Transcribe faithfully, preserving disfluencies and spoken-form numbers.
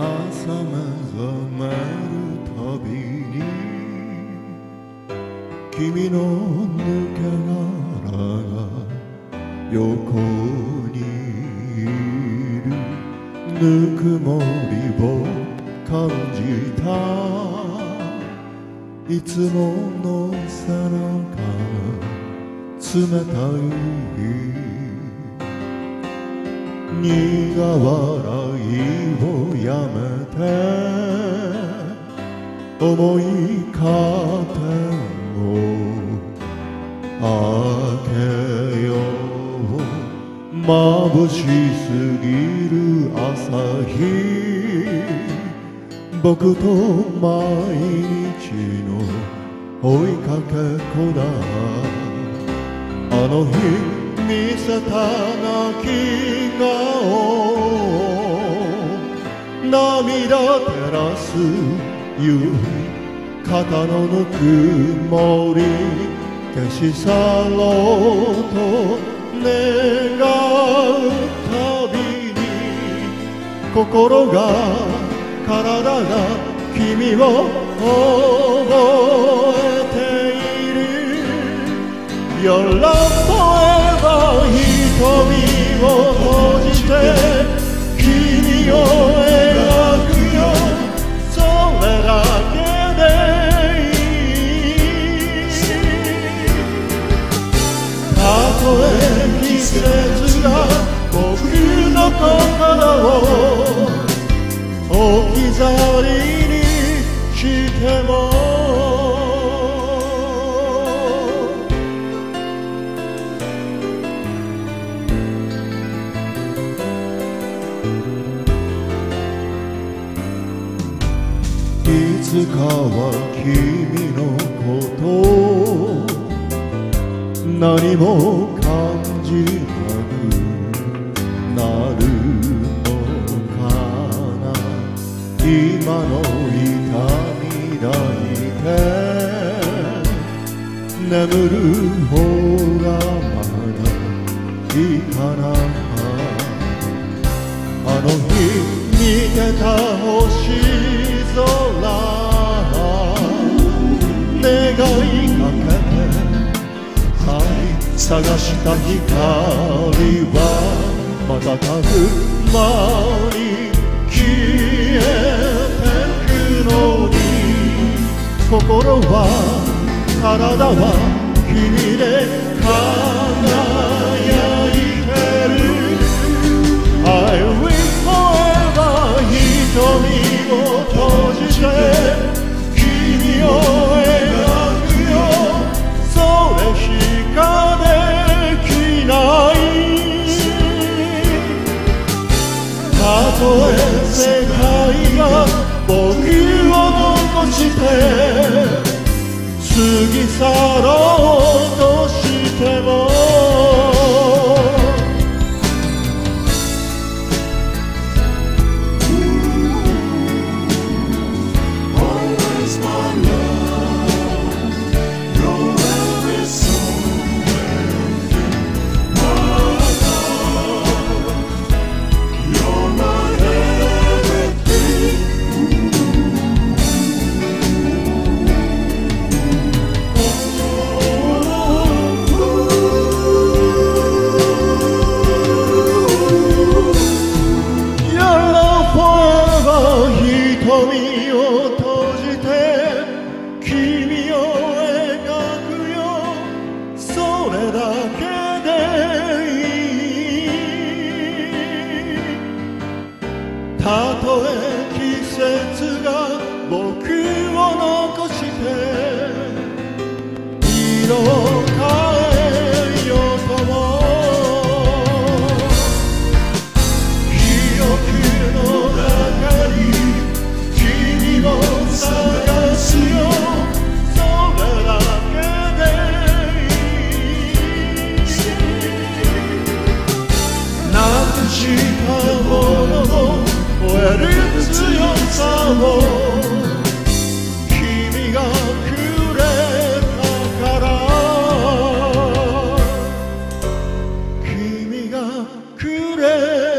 朝目覚めるたびに君の抜け殻が横にいるぬくもりを感じたいつもの背中冷たい苦笑いをやめて思いカーテンを開けよう眩しすぎる朝日僕と毎日の追いかけっこだあの日見せた泣き顔涙照らす夕日肩のぬくもり消し去ろうと願うたびに心が体が君を覚えている Your love forever 瞳を閉じて君を描くよそれだけでいいたとえ季節が僕の心を置き去りにしてもいつかは君のこと何も感じなくなるのかな今の痛み抱いて眠る方がまだいいかなあの日見てた星空願いかけて探した光は瞬く間に消えてくのに心は体は君で輝いてる I will forever 瞳を閉じて君を描くよそれしかできないたとえ世界が僕を残して過ぎ去ろうとしても瞳を閉じて君を描くよそれだけでいいたとえ季節が僕を残して色を変えようとも記憶の中に探すよそれだけでいいなくしたものを超える強さを君がくれたから君がくれた